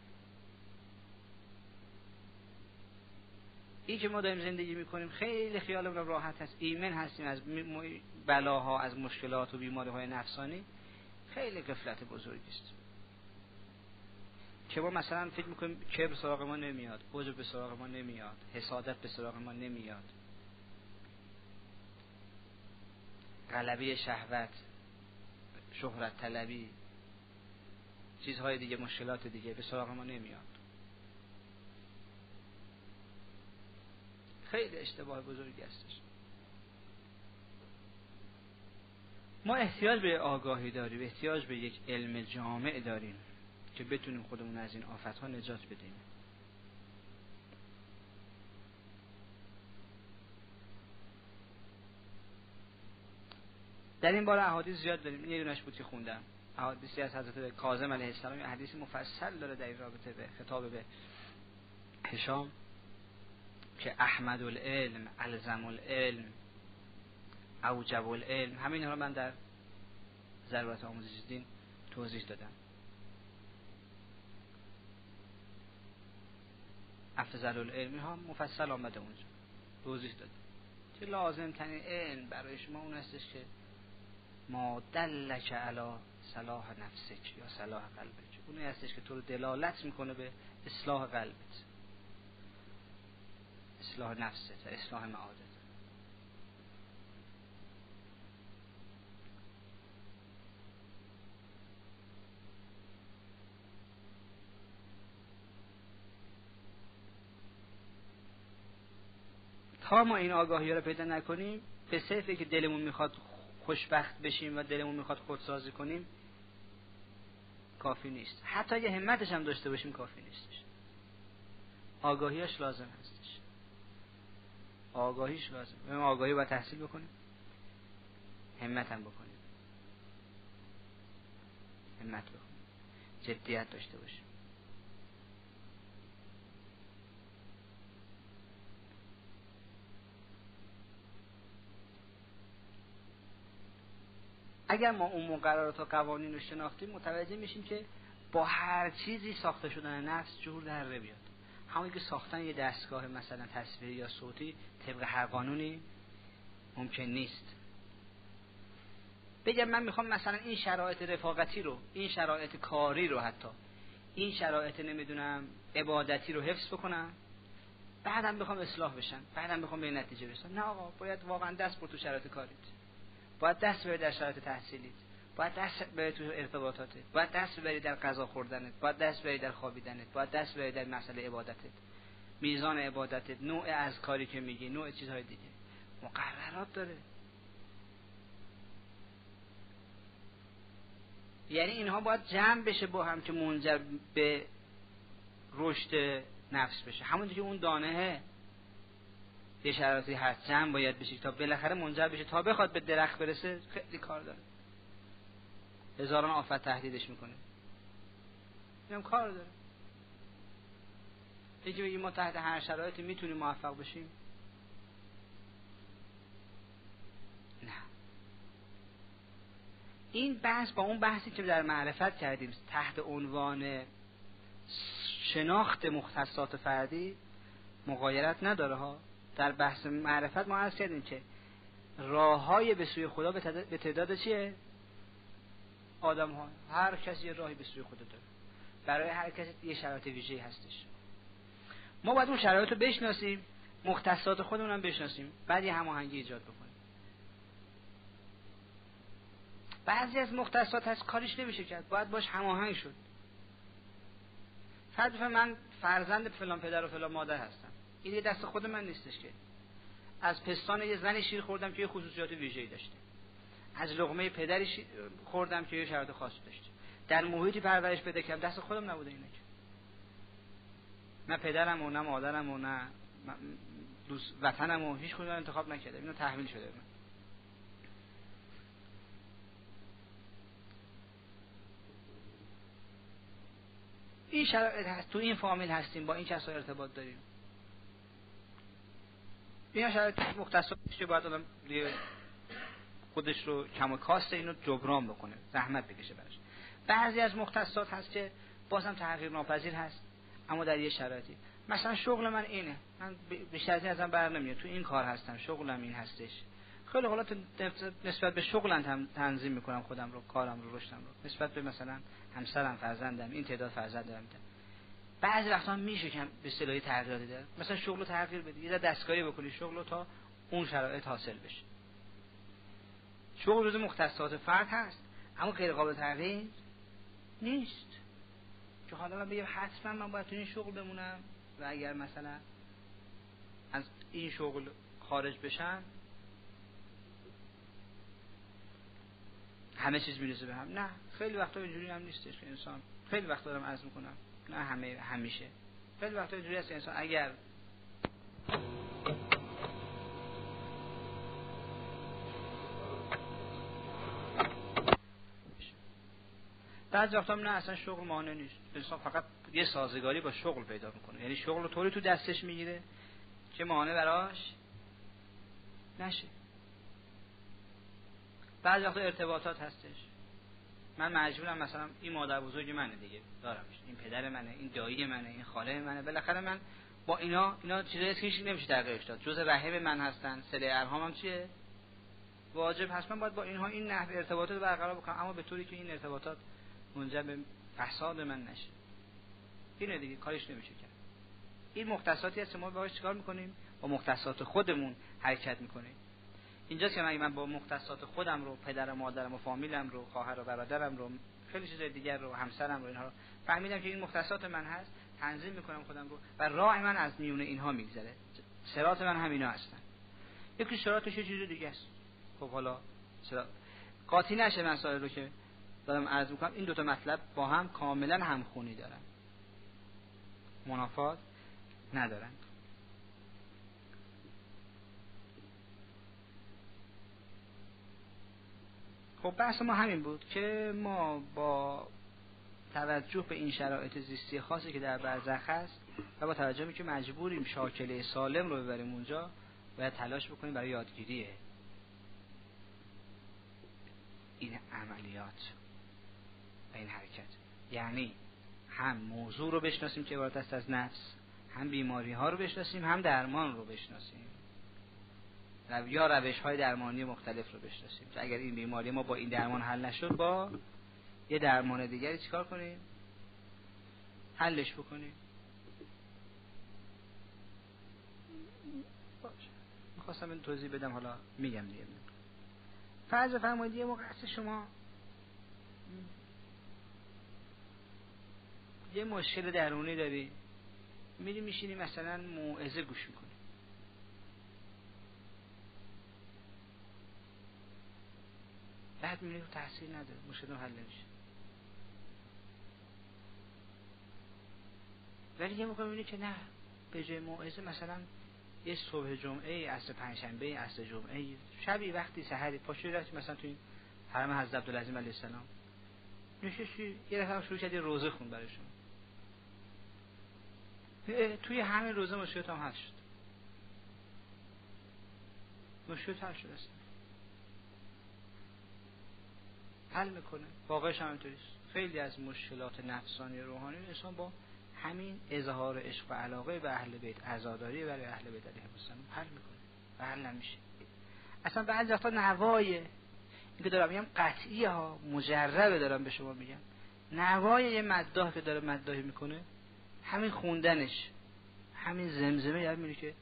این که ما داریم زندگی میکنیم خیلی خیالمون راحت هست، ایمن هستیم از بلاها، از مشکلات و بیماری‌های نفسانی، خیلی غفلت بزرگی است. که ما مثلا فکر میکنیم کبر سراغ ما نمیاد، عجب به سراغ ما نمیاد، حسادت به سراغ ما نمیاد، غلبه شهوت، شهرت طلبی، چیزهای دیگه، مشکلات دیگه به سراغ ما نمیاد. خیلی اشتباه بزرگی هستش. ما احتیاج به آگاهی داریم، احتیاج به یک علم جامع داریم که بتونیم خودمون از این آفت‌ها نجات بدیم. در این باره احادیث زیاد داریم. یه دونش بود که خوندم، احادیثی از حضرت کاظم علیه السلام، یه حدیث مفصل داره در این رابطه به خطاب به هشام که احمد العلم، الزم العلم، اوجب العلم، همین ها رو من در ضرورت آموزش دین توضیح دادم. افضل العلم ها مفصل آمده اونجا توضیح دادم که لازم ترین علم برای شما اون هستش که ما دلک علی صلاح نفسک یا صلاح قلبک، اون هستش که تو رو دلالت میکنه به اصلاح قلبت، اصلاح نفست، اصلاح معادت. تا ما این آگاهی رو پیدا نکنیم، به صرفی که دلمون میخواد خوشبخت بشیم و دلمون میخواد خودسازی کنیم کافی نیست. حتی اگه همتش هم داشته باشیم کافی نیستش. آگاهیش لازم هستش. آگاهیش لازم. ما آگاهی باید تحصیل بکنیم، همت هم بکنیم، همت بکنیم، جدیت داشته باشیم. اگر ما اون مقررات و قوانین رو شناختیم متوجه میشیم که با هر چیزی ساخته شدن نفس جور در بیاد. همون که ساختن یه دستگاه مثلا تصویری یا صوتی طبق هر قانونی ممکن نیست. بگم من میخوام مثلا این شرایط رفاقتی رو، این شرایط کاری رو، حتی این شرایط نمیدونم عبادتی رو حفظ بکنم، بعدم بخوام اصلاح بشم، بعدم بخوام به نتیجه برسم. نه آقا، باید واقعا دست بر تو شرایط کاریت، باید دست ببری در شرایط تحصیلیت، باید دست ببری تو ارتباطاتت، باید دست ببری در غذا خوردنت، باید دست ببری در خوابیدنت، باید دست ببری در مسئله عبادتت، میزان عبادتت، نوع از کاری که میگی، نوع چیزهای دیگه. مقررات داره. یعنی اینها باید جمع بشه با هم که منجر به رشد نفس بشه. همونجوری که اون دانه یه شرایطی هست جمع باید بشه تا بالاخره منجر بشه، تا بخواد به درخت برسه خیلی کار داره، هزاران آفت تهدیدش میکنه، اینم کار داره. یکی بگیم ما تحت هر شرایطی میتونیم موفق بشیم؟ نه. این بحث با اون بحثی که در معرفت کردیم تحت عنوان شناخت مختصات فردی مغایرت نداره ها. در بحث معرفت ما عرض کردیم که راههای به سوی خدا به تعداد چیه؟ آدم ها. هر کسی یه راهی به سوی خدا داره، برای هر کسی یه شرایط ویژه‌ای هستش. ما باید اون شرایط رو بشناسیم، مختصات خودمون هم بشناسیم، بعد یه هماهنگی ایجاد بکنیم. بعضی از مختصات هست کاریش نمیشه کرد، باید باش هماهنگ شد. فرض من فرزند فلان پدر و فلان مادر هستم، این یه دست خود من نیستش که. از پستان یه زنی شیر خوردم که یه خصوصیات ویژه‌ای داشته، از لقمه پدری خوردم که یه شرایط خاصی داشته، در محیطی پرورش پیدا کردم، دست خودم نبوده اینا که. نه پدرم و نه مادرم و نه دوست وطنم و هیچ کدوم انتخاب نکردم، اینا تحمیل شده من. این شرایط هست، تو این فامیل هستیم، با این کسا ارتباط داریم. اینا شرایط مختصات که باید آدم خودش رو کم و کاست اینو جبران بکنه، زحمت بکشه براش. بعضی از مختصات هست که بازم تغییر ناپذیر هست، اما در یه شرایطی. مثلا شغل من اینه، من بیشتر از این ازم بر نمیاد، تو این کار هستم، شغلم این هستش. خیلی حالا نسبت به شغلم تنظیم میکنم خودم رو، کارم رو، رشدم رو، نسبت به مثلا همسرم، فرزندم، این تعداد فرزند دارم. بعضی وقتا میشه که به اصطلاحی تغییراتی داره، مثلا شغل رو تغییر بدی، یه دستکاری بکنی شغل رو تا اون شرایط حاصل بشه. شغل جزو مختصات فرد هست، اما غیر قابل تغییر نیست که حالا من بگم حتما من باید تو این شغل بمونم و اگر مثلا از این شغل خارج بشم همه چیز میرسه به هم. نه، خیلی وقتا اینجوری هم نیستش که انسان، خیلی وقتا دارم عرض میکنم، نه همیشه، خیلی وقتا اینجوری هست که انسان اگر بعضی وقتا نه اصلا شغل مانع نیست، انسان فقط یه سازگاری با شغل پیدا میکنه، یعنی شغل رو طوری تو دستش میگیره که مانع براش نشه. بعضی وقتا ارتباطات هستش، من مجبورم مثلا این مادر بزرگ منه دیگه دارمش، این پدر منه، این دایی منه، این خاله منه، بالاخره من با اینا چیزایی که هیچ نمیشه تغییرش داد، جزء رحم من هستن، صله ارحامم چیه واجب هست، من باید با اینها این نحو ارتباطات برقرار بکنم، اما به طوری که این ارتباطات منجر به فساد من نشه. اینه دیگه، کارش نمیشه کرد. این مختصاتی هست ما باهاش چیکار میکنیم؟ با مختصات خودمون حرکت میکنیم. اینجاست که من با مختصات خودم رو، پدر و مادرم و فامیلم رو، خواهر و برادرم رو، خیلی چیزای دیگر رو، همسرم رو، اینها رو فهمیدم که این مختصات من هست، تنظیم میکنم خودم رو و راه من از میونه اینها میگذره. صراط من همینا هستن. یکی صراطش یه چیز دیگه است. خب حالا قاطی نشه مسائل رو که دارم عرض میکنم، این دو تا مطلب با هم کاملا همخونی دارن، منافات ندارن. خب بحث ما همین بود که ما با توجه به این شرایط زیستی خاصی که در برزخ هست و با توجه به که مجبوریم شاکله سالم رو ببریم اونجا، باید تلاش بکنیم برای یادگیری این عملیات و این حرکت. یعنی هم موضوع رو بشناسیم که عبارت است از نفس، هم بیماری ها رو بشناسیم، هم درمان رو بشناسیم یا روش های درمانی مختلف رو بشناسیم که اگر این بیماری ما با این درمان حل نشد، با یه درمان دیگری چیکار کنیم؟ حلش بکنیم. باشه، میخواستم این توضیح بدم، حالا میگم دیگه. فرض فرمایید یه موقع است شما یه مشکل درونی داری، میری میشینی مثلا موعظه گوش میکنی، بعد میبینی که تاثیر نداره، مشکل حل نمیشه. ولی یه موقع میبینی که نه، به جای موعظه مثلا یه صبح جمعه، عصر پنجشنبه، عصر جمعه، شبی وقتی سحری پاشوی رفتی مثلا توی حرم حضرت عبدالعظیم علیه السلام نشستی، یه دفعه شروع کردی روزه خون برای شما، توی همین روزه مشکلت هم حل شد، مشکلت حل شد، است حل میکنه. واقعش هم اینطوریست. خیلی از مشکلات نفسانی روحانی انسان با همین اظهار عشق و علاقه به اهل بیت، عزاداری برای اهل بیت علیهم السلام حل میکنه و حل نمیشه. اصلا بعضی وقتا نوای این که دارم میگم قطعی ها، مجربه دارم به شما میگم، نوای یه مداح که داره مداحی میکنه، همین خوندنش، همین زمزمه یاد میره که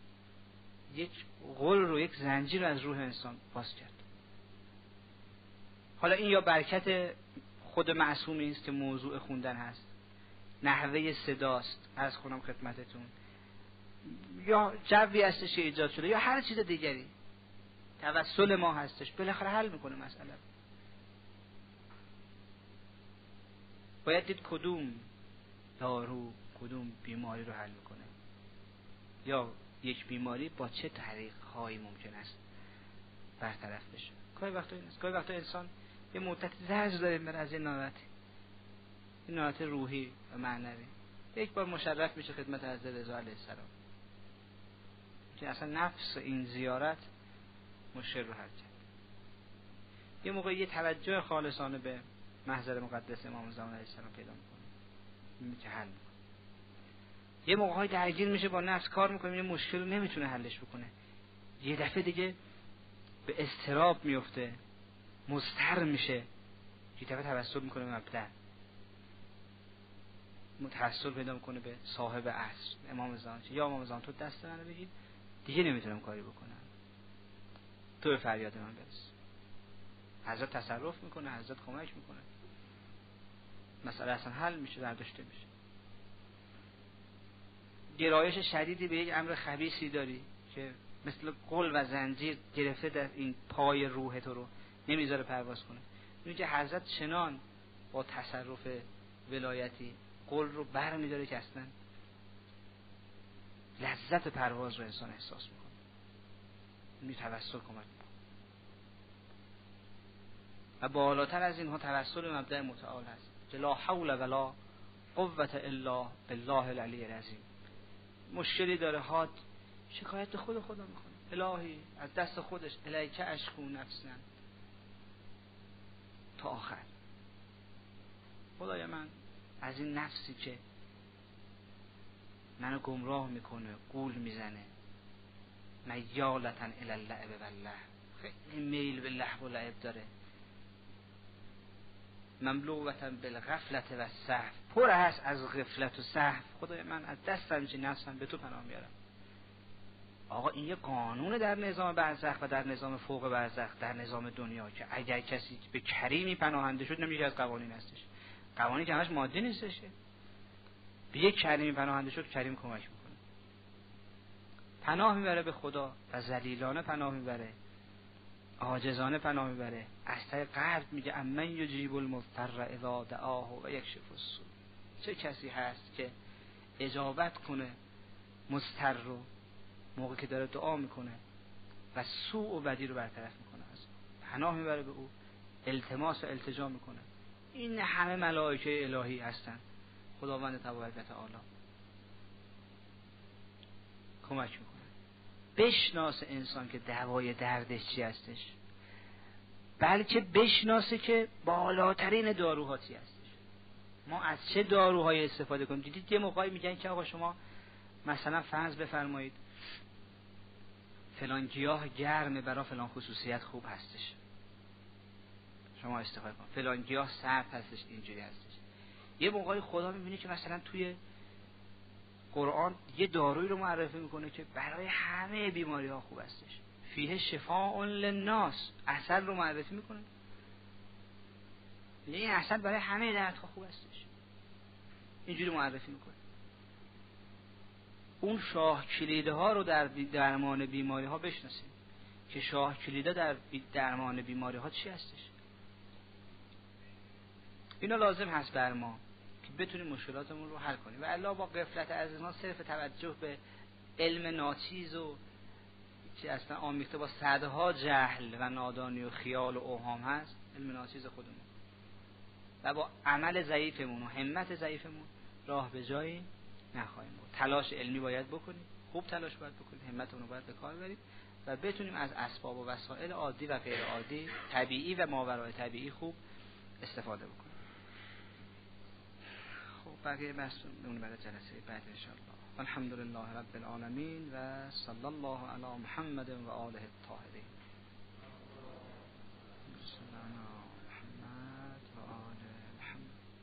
یک غل رو، یک زنجیر از روح انسان باز کرد. حالا این یا برکت خود معصومی است که موضوع خوندن هست، نحوه صداست از خونم خدمتتون، یا جوی هستش که ایجاد شده، یا هر چیز دیگری، توسل ما هستش، بالاخره حل میکنه مسئله. باید دید کدوم دارو کدوم بیماری رو حل میکنه، یا یک بیماری با چه طریق هایی ممکن است برطرف بشه. گاهی وقتا این است، گاهی وقتا انسان یه مدت زجر داره میبره از این ناراحتی روحی و معنوی، یک بار مشرف میشه خدمت حضرت رضا علیه السلام که اصلا نفس این زیارت مشکل رو حل کرد. یه موقع یه توجه خالصانه به محضر مقدس امام زمان علیه السلام پیدا میکنه که حل میکنه. یه موقع های درگیر میشه با نفس، کار میکنه یه مشکل رو نمیتونه حلش بکنه، یه دفعه دیگه به اضطراب میفته، مضطر میشه، یه دفعه توسل میکنه به مبدأ، توسل پیدا میکنه به صاحب عصر امام زمان، یا امام زمان تو دست منو بگیر، دیگه نمیتونم کاری بکنم، تو به فریاد من برس. حضرت تصرف میکنه، حضرت کمک میکنه، مسئله اصلا حل میشه، برداشته میشه. گرایش شدیدی به یک امر خبیثی داری که مثل قل و زنجیر گرفته در این پای روح تو رو نمیذاره پرواز کنه، اینه که حضرت چنان با تصرف ولایتی قل رو بر میداره که اصلا لذت پرواز رو انسان احساس میکنه، این توسل کمک میکنه. و بالاتر از اینها توسل به مبدأ متعال هست که لا حول ولا قوة الا بالله العلی العظیم. مشکلی داره، حاد شکایت به خدا میکنه، الهی از دست خودش، الیک اشکو نفسا تا آخر. خدای من از این نفسی که منو گمراه میکنه، غول میزنه، میالتا الی اللعب و اللهو، خیلی میل به لهو و لعب داره، مملوءة بالغفلة و سهو، پر هست از غفلت و سهو. خدای من از دستم چه نفسم به تو پناه میارم. آقا این یه قانون در نظام برزخ و در نظام فوق برزخ، در نظام دنیا، که اگر کسی به کریمی پناهنده شد، نمیشه از قوانین هستش، قوانین که همش مادی نیستش، به یک کریمی پناهنده شد کریم کمک میکنه، پناه میبره به خدا و ذلیلانه پناه میبره، عاجزانه پناه میبره. از طریق قلب میگه امن یجیب المضطر اذا دعاه و یکشف السوء، چه کسی هست که اجابت کنه مضطر رو موقع که داره دعا میکنه و سوء و بدی رو برطرف میکنه، از پناه میبره به او، التماس و التجا میکنه. این همه ملائکه الهی هستن، خداوند تبارک و تعالی کمک میکنه. بشناسه انسان که دوای دردش چی هستش، بلکه بشناسه که بالاترین داروها چی هستش، ما از چه داروهای استفاده کنیم. دیدید یه موقعی میگن که آقا شما مثلا فرض بفرمایید فلان گیاه گرمه برای فلان خصوصیت خوب هستش، شما استفاده کن. فلان گیاه سرد هستش، اینجوری هستش. یه موقعی خدا میبینه که مثلا توی قرآن یه دارویی رو معرفی میکنه که برای همه بیماری ها خوب هستش، فیه شفاء للناس، عسل رو معرفی میکنه، این عسل برای همه دردها خوب هستش، اینجوری معرفی میکنه. اون شاه کلیده ها رو در درمان بیماری ها بشناسیم که شاه کلیده در درمان بیماری ها چی هستش. اینا لازم هست بر ما که بتونیم مشکلاتمون رو حل کنیم، و الا با غفلت از ما صرف توجه به علم ناچیز و چی اصلا آمیخته با صدها جهل و نادانی و خیال و اوهام هست، علم ناچیز خودمون، و با عمل ضعیفمون و همت ضعیفمون راه به جایی نخواهیم برد. تلاش علمی باید بکنیم، خوب تلاش باید بکنیم، همتمون رو باید به کار بریم و بتونیم از اسباب و وسایل عادی و غیر عادی، طبیعی و ماورای طبیعی خوب استفاده بکنیم. خب بقیه بحث اون برای جلسه بعد ان شاء الله. الحمدلله رب العالمین و صلی الله علی محمد و آله الطاهرین.